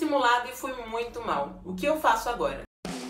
simulado e fui muito mal. O que eu faço agora?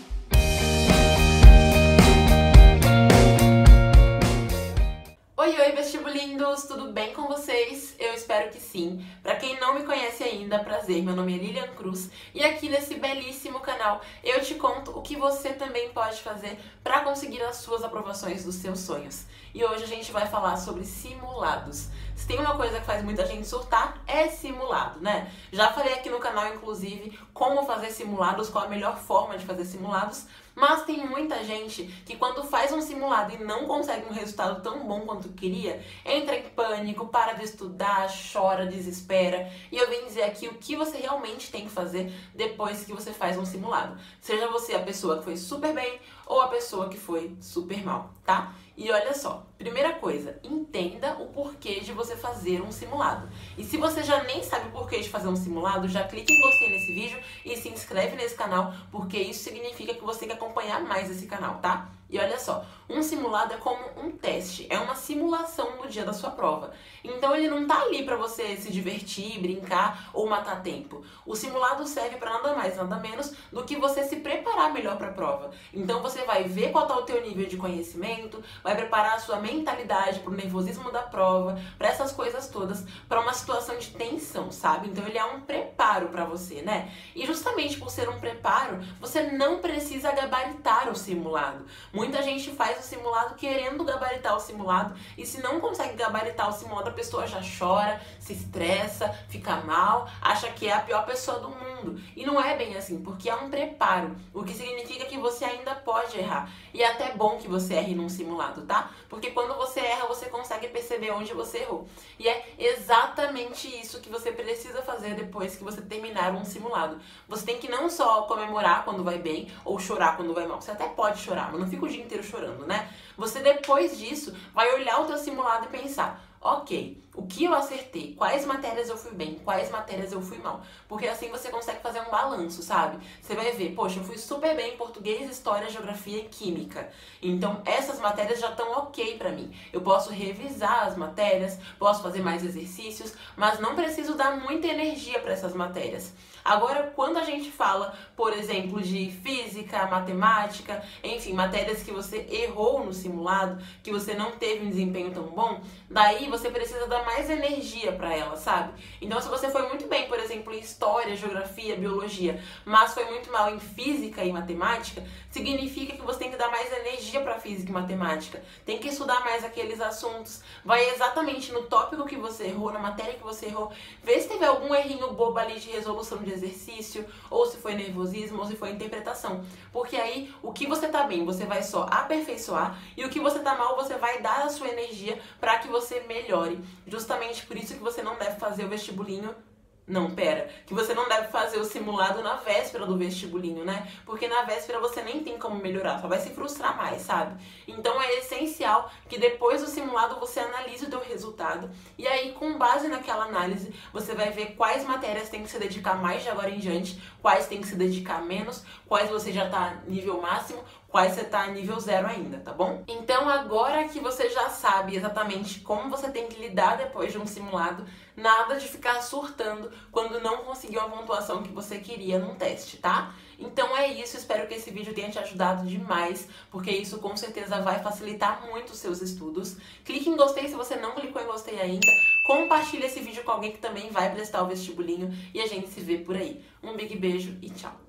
Oi, vestibulindos! Tudo bem com vocês? Eu espero que sim. Pra quem não me conhece ainda, prazer, meu nome é Lilian Cruz e aqui nesse belíssimo canal eu te conto o que você também pode fazer pra conseguir as suas aprovações dos seus sonhos. E hoje a gente vai falar sobre simulados. Se tem uma coisa que faz muita gente surtar, é simulado, né? Já falei aqui no canal, inclusive, como fazer simulados, qual a melhor forma de fazer simulados, mas tem muita gente que quando faz um simulado e não consegue um resultado tão bom quanto queria, entra em pânico, para de estudar, chora, desespera. E eu vim dizer aqui o que você realmente tem que fazer depois que você faz um simulado. Seja você a pessoa que foi super bem ou a pessoa que foi super mal, tá? E olha só, primeira coisa, entenda o porquê de você fazer um simulado. E se você já nem sabe o porquê de fazer um simulado, já clique em gostei nesse vídeo e se inscreve nesse canal, porque isso significa que você quer acompanhar mais esse canal, tá? E olha só, um simulado é como um teste, é uma simulação no dia da sua prova. Então ele não tá ali pra você se divertir, brincar ou matar tempo. O simulado serve pra nada mais, nada menos do que você se preparar melhor pra prova. Então você vai ver qual tá o teu nível de conhecimento, vai preparar a sua mentalidade pro nervosismo da prova, pra essas coisas todas, pra uma situação de tensão, sabe? Então ele é um preparo pra você, né? E justamente por ser um preparo, você não precisa gabaritar o simulado. Muita gente faz o simulado querendo gabaritar o simulado e se não consegue gabaritar o simulado, a pessoa já chora, se estressa, fica mal, acha que é a pior pessoa do mundo. E não é bem assim, porque é um preparo, o que significa que você ainda pode errar. E é até bom que você erre num simulado, tá? Porque quando você erra, você consegue perceber onde você errou. E é exatamente isso que você precisa fazer depois que você terminar um simulado. Você tem que não só comemorar quando vai bem ou chorar quando vai mal. Você até pode chorar, mas não fica o dia inteiro chorando, né? Você depois disso vai olhar o teu simulado e pensar: ok, o que eu acertei? Quais matérias eu fui bem? Quais matérias eu fui mal? Porque assim você consegue fazer um balanço, sabe? Você vai ver, poxa, eu fui super bem em português, história, geografia e química. Então essas matérias já estão ok pra mim. Eu posso revisar as matérias, posso fazer mais exercícios, mas não preciso dar muita energia para essas matérias. Agora, quando a gente fala, por exemplo, de física, matemática, enfim, matérias que você errou no simulado, que você não teve um desempenho tão bom, daí você precisa dar mais energia para ela, sabe? Então, se você foi muito bem, por exemplo, em história, geografia, biologia, mas foi muito mal em física e matemática, significa que você tem que dar mais energia para física e matemática. Tem que estudar mais aqueles assuntos. Vai exatamente no tópico que você errou, na matéria que você errou, vê se teve algum errinho bobo ali de resolução de exercício, ou se foi nervosismo, ou se foi interpretação. Porque aí, o que você tá bem, você vai só aperfeiçoar, e o que você tá mal, você vai dar a sua energia para que você melhore. Justamente por isso que você não deve fazer o vestibulinho. Não, pera, que você não deve fazer o simulado na véspera do vestibulinho, né? Porque na véspera você nem tem como melhorar, só vai se frustrar mais, sabe? Então é essencial que depois do simulado você analise o teu resultado e aí, com base naquela análise, você vai ver quais matérias tem que se dedicar mais de agora em diante, quais tem que se dedicar menos, quais você já tá nível máximo, quais você tá nível 0 ainda, tá bom? Então agora que você já sabe exatamente como você tem que lidar depois de um simulado, nada de ficar surtando quando não conseguiu a pontuação que você queria num teste, tá? Então é isso, espero que esse vídeo tenha te ajudado demais, porque isso com certeza vai facilitar muito os seus estudos. Clique em gostei se você não clicou em gostei ainda, compartilhe esse vídeo com alguém que também vai prestar o vestibulinho e a gente se vê por aí. Um big beijo e tchau!